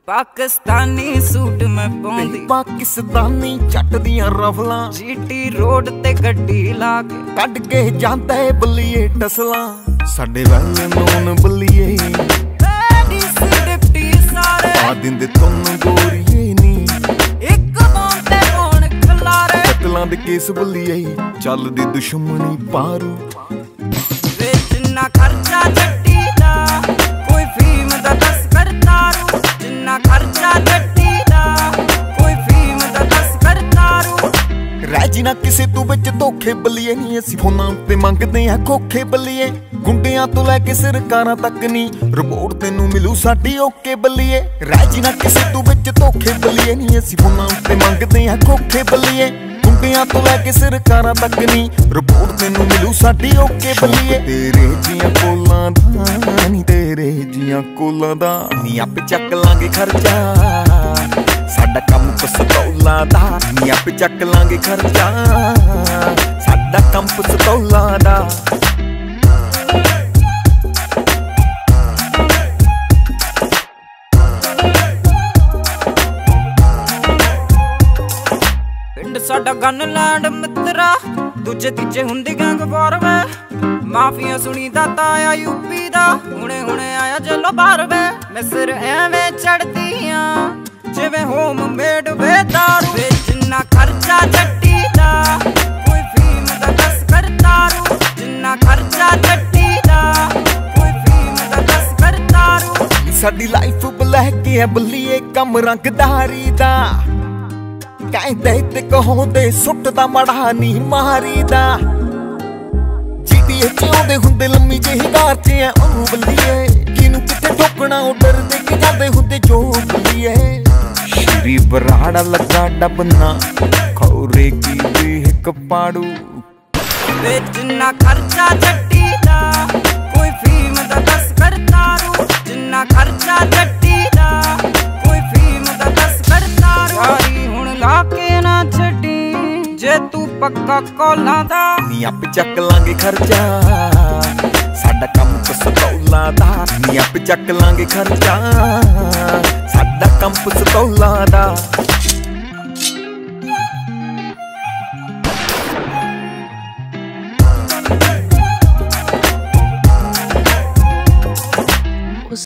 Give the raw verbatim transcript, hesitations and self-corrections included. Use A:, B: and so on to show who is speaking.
A: Pakistani suit मैं पाउंदी,
B: पाकिस्तानी चट दियां रफलां,
A: जीटी रोड ते गड्डी ला के
B: कड के जांदा है बल्लिए टसलां, साडे वैल नून बल्लिए आ दिंदे तुम गोरिए नी
A: एक बांते कौन खलारे,
B: कतलां दे केस बल्लिए चलदी दुश्मनी पारू,
A: वे जिन्ना खर्चा जट्टी दा कोई फीम दा दस करतारू, जिन्ना खर्चा जट्टी दा कोई फीम दा दस करतारू,
B: राजी ना किसे तू बिच धोखे बल्लिए नी, असीं फोनां ते मंगदे आ खोखे बल्लिए, गुंडियां तो लैके सरकारां तक नी रिपोर्ट तेनू मिलू साडी ओके बल्लिए, राजी ना किसे तू बिच धोखे बल्लिए नी, असीं फोनां ते मंगदे आ खोखे बल्लिए, गुंडियां तो लैके सरकारां तक नी रिपोर्ट तेनू मिलू साडी ओके बल्लिए, तेरे जियां कोलां दा नी तेरे जियां कोलां दा नी आपे चक लांगे खर्चा, साडा कम पिस्तौलां दा नी आपे चक लांगे खर्चा, साडा कम पिस्तौलां दा।
A: साडा गन लैंड मित्रा दूजे तीजे हुंदी गैंग वार वे, माफिया सुनी दाता आया यूपी दा हुणे हुणे आया जलो बार वे, मैं सिर एवें चढ़दियां जिवें होम मेड वे दारू, वे जिन्ना खर्चा जट्टी दा कोई फीम दा दस करतारू, जिन्ना खर्चा जट्टी दा कोई फीम दा दस करतारू,
B: साडी लाइफ ब्लैक है बल्लिए कम रंगदारी दा, कहते ते कहोंदे सुटदा मड़ा नी मारी दा, जीटीए चाहुंदे हुंदे लम्मी जेही कार च ऐ ओ बल्लिए, किनू किथे ठोकना ओ डरदे कि जांदे हुंदे जो बल्लिए, श्री बराड़ा लगा डबना खौरे की भी हिक पाड़ू,
A: वे जिन्ना खर्चा जट्टी दा कोई फीम दा दस करतारू, जिन्ना खर्चा जट्टी दा कोई फीम दा दस करतारू, यारी हुण लाके ना छड्डी जे तू पक्का कोलां दा
B: नी आपे चक लांगे खर्चा, साडा कम पिस्तौलां दा नी आपे चक लांगे खर्चा।